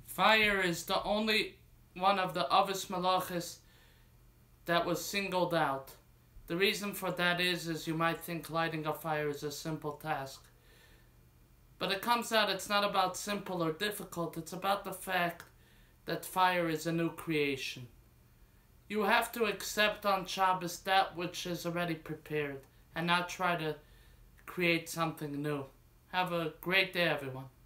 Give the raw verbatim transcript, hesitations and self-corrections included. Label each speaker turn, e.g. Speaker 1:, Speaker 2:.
Speaker 1: Fire is the only one of the Avos Malachos that was singled out. The reason for that is, is you might think lighting a fire is a simple task. But it comes out it's not about simple or difficult, it's about the fact that fire is a new creation. You have to accept on Shabbos that which is already prepared and not try to create something new. Have a great day, everyone.